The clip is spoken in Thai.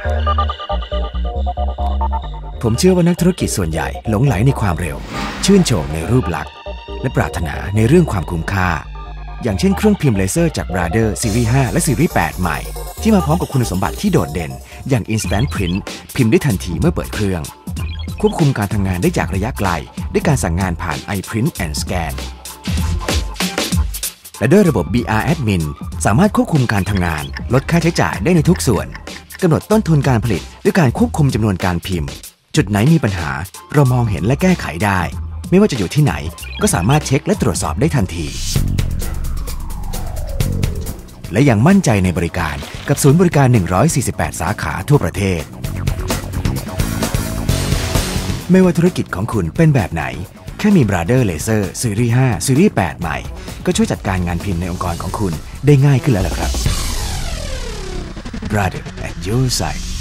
ผมเชื่อว่านักธุรกิจส่วนใหญ่หลงไหลในความเร็วชื่นชมในรูปลักษณ์และปรารถนาในเรื่องความคุ้มค่าอย่างเช่นเครื่องพิมพ์เลเซอร์จาก Brother ซีรีส์ 5 และซีรีส์ 8 ใหม่ที่มาพร้อมกับคุณสมบัติที่โดดเด่นอย่าง Instant Print พิมพ์ได้ทันทีเมื่อเปิดเครื่องควบคุมการทำงานได้จากระยะไกลด้วยการสั่งงานผ่าน iPrint and Scan และด้วยระบบ BR Admin สามารถควบคุมการทำงานลดค่าใช้จ่ายได้ในทุกส่วนกำหนดต้นทุนการผลิตด้วยการควบคุมจำนวนการพิมพ์จุดไหนมีปัญหาเรามองเห็นและแก้ไขได้ไม่ว่าจะอยู่ที่ไหนก็สามารถเช็คและตรวจสอบได้ทันทีและยังมั่นใจในบริการกับศูนย์บริการ148สาขาทั่วประเทศไม่ว่าธุรกิจของคุณเป็นแบบไหนแค่มี Brother Laser ซีรีส์ 5 ซีรีส์ 8 ใหม่ก็ช่วยจัดการงานพิมพ์ในองค์กรของคุณได้ง่ายขึ้นแล้วล่ะครับ Brother at your side